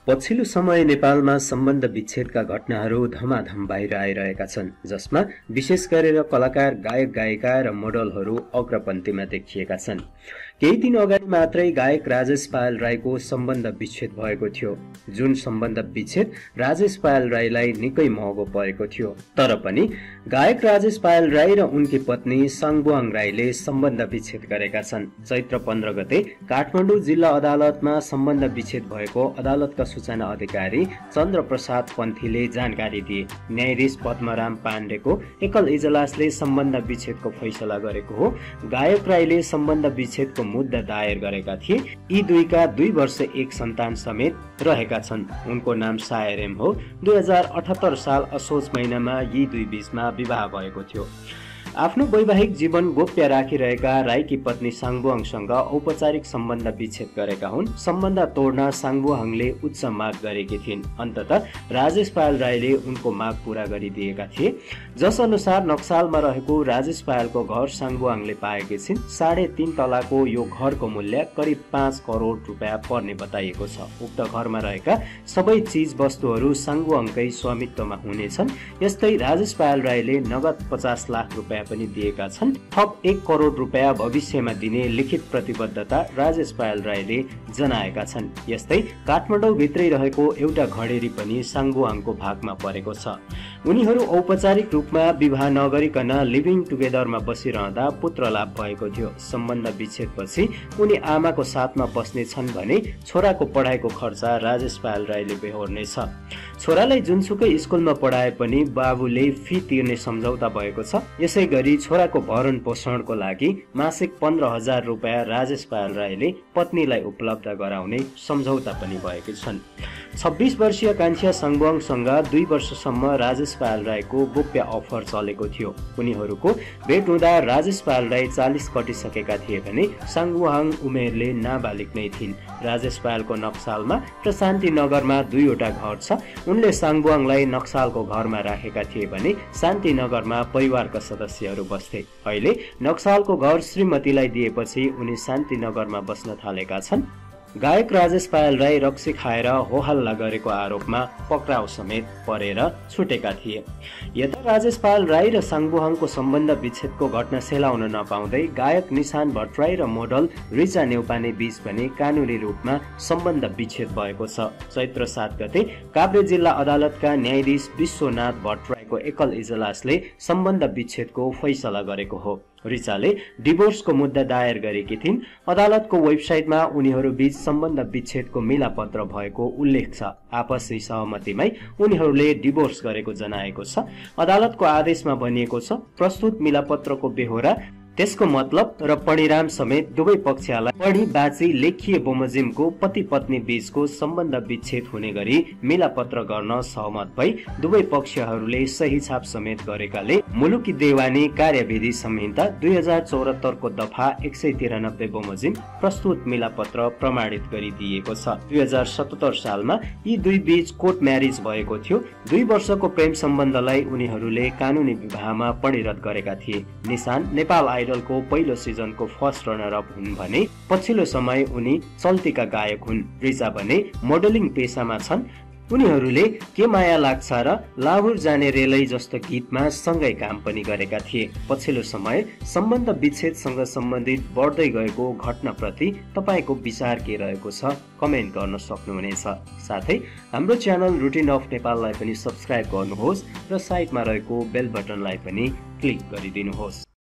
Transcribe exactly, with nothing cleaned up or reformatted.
पछिल्लो समय नेपालमा सम्बन्ध विच्छेदका घटनाहरू धमाधम बाहिर आइरहेका छन्, जसमा विशेष गरेर कलाकार, गायक गायिका र मोडलहरू अग्रपन्थीमा देखिएका छन्। केही दिन अगाडि मात्रै गायक राजेश पायल राईको सम्बन्ध विच्छेद भएको थियो, जुन सम्बन्ध विच्छेद राजेश पायल राईलाई निकै महँगो परेको थियो। तर पनि गायक राजेश पायल राई र उनकी पत्नी साङबुआङ राईले सम्बन्ध विच्छेद गरेका छन्। चैत्र पन्ध्र गते काठमाडौँ जिल्ला अदालतमा सम्बन्ध विच्छेद भएको अदालतका सूचना अधिकारी चन्द्र प्रसाद पन्थीले जानकारी दिए। न्यायाधीश पद्मराम पाण्डेको एकल इजलासले सम्बन्ध विच्छेदको फैसला गरेको हो। गायक राईले सम्बन्ध विच्छेदको मुद्दा दायर गरेका थिए। यी दुईका दुई वर्ष एक सन्तान समेत रहेका छन्। उनको नाम सायरेम हो। दुई हजार अठहत्तर साल असोज महिनामा यी दुई बीचमा विवाह भएको थियो। आफ्नो वैवाहिक जीवन गोप्य राखिरहेका राईकी पत्नी साङबुआङसँग औपचारिक सम्बन्ध विच्छेद गरेका हुन्। सम्बन्ध तोड्न साङबुआङले उच्च माग गरेकी थिइन्। अन्ततः राजेश पायल राईले उनको माग पूरा गरिदिएका थिए। जस अनुसार नक्सालमा रहेको राजेश पायलको घर साङबुआङले पाएकी छिन्। साढे तीन तलाको यो घरको मूल्य करिब पाँच करोड रुपियाँ पर्ने बताइएको छ। उक्त घरमा रहेका सबै चीज वस्तुहरू साङबुआङकै स्वामित्वमा हुनेछन्। यस्तै राजेश पायल राईले नगद पचास लाख रुपियाँ पनि दिएका छन्। थप एक करोड रुपियाँ भविष्यमा दिने लिखित प्रतिबद्धता राजेश पायल राईले जनाएका छन्। यस्तै काठमाडौँ भित्रै रहेको एउटा घडेरी पनि साङबुआङको भागमा परेको छ। उनीहरू औपचारिक रूपमा विवाह नगरिकन लिभिङ टुगेदरमा बसिरहँदा पुत्र लाभ भएको थियो। सम्बन्ध विच्छेदपछि उनी आमाको साथमा बस्ने छन् भने छोराको पढाइको खर्च राजेश पायल राईले बेहोर्नेछ। छोरालाई जुनसुकै स्कुलमा पढाए पनि बाबुले फी तिर्ने सम्झौता भएको छ। यसै गरी छोराको भरण पोषणको लागि मासिक पन्ध्र हजार रुपियाँ राजेश पायल राईले पत्नीलाई उपलब्ध गराउने सम्झौता पनि भएकी छन्। छब्बीस वर्षीय कान्छिया साङबुआङसँग दुई वर्षसम्म राजेश पायल राईको गोप्य अफर चलेको थियो। उनीहरूको भेट हुँदा राजेश पायल राई चालीस कटिसकेका थिए भने साङबुआङ उमेरले नाबालिग नै थिइन्। राजेश पायलको नक्सालमा र शान्तिनगरमा दुईवटा घर छ। उनले साङबुआङलाई नक्सालको घरमा राखेका थिए भने शान्तिनगरमा परिवारका सदस्यहरू बस्थे। अहिले नक्सालको घर श्रीमतीलाई दिएपछि उनी शान्तिनगरमा बस्न थालेका छन्। गायक राजेश पायल राई रक्सी खाएर होहल्ला गरेको आरोपमा पक्राउ समेत परेर छुटेका थिए। यता राजेश पायल राई र साङबुआङको सम्बन्ध विच्छेदको घटना सेलाउन नपाउँदै गायक निशान भट्टराई र मोडल रिचा नेउपाने बीच पनि कानुनी रूपमा सम्बन्ध विच्छेद भएको छ। चैत्र सात गते काभ्रे जिल्ला अदालतका न्यायाधीश विश्वनाथ भट्टराईको एकल इजलासले सम्बन्ध विच्छेदको फैसला गरेको हो। रिचाले डिभोर्सको मुद्दा दायर गरेकी थिइन्। अदालतको वेबसाइटमा उनीहरू बीच सम्बन्ध विच्छेदको मिलापत्र भएको उल्लेख छ। आपसी सहमतिमै उनीहरूले डिभोर्स गरेको जनाएको छ। अदालतको आदेशमा भनिएको छ, प्रस्तुत मिलापत्रको बेहोरा, त्यसको मतलब र परिणाम समेत दुवै पक्षलाई पढी बाँची लेखिए बमोजिमको पति पत्नी बीचको सम्बन्ध विच्छेद हुने गरी मिलापत्र गर्न सहमत भई दुवै पक्षहरूले सही छाप समेत गरेकाले मुलुकी देवानी कार्यविधि संहिता दुई हजार चौहत्तरको दफा एक सय तिरानब्बे बमोजिम प्रस्तुत मिलापत्र प्रमाणित गरिदिएको छ। दुई हजार सतहत्तर सालमा यी दुई बीच कोर्ट म्यारिज भएको थियो। दुई वर्षको प्रेम सम्बन्धलाई उनीहरूले कानुनी विवाहमा परिणत गरेका थिए। निशान नेपाल आइडलको पहिलो सिजनको फर्स्ट रनर अप हुन् भने पछिल्लो समय उनी चल्तीका गायक हुन्। रिचा भने मोडलिङ पेसामा छन्। उनीहरूले के माया लाग्छ र लाहुर जाने रेलै जस्तो गीतमा सँगै काम पनि गरेका थिए। पछिल्लो समय सम्बन्ध विच्छेदसँग सम्बन्धित बढ्दै गएको घटनाप्रति तपाईँको विचार के रहेको छ कमेन्ट गर्न सक्नुहुनेछ। साथै हाम्रो च्यानल रुटिन अफ नेपाललाई पनि सब्स्क्राइब गर्नुहोस् र साइडमा रहेको बेल बटनलाई पनि क्लिक गरिदिनुहोस्।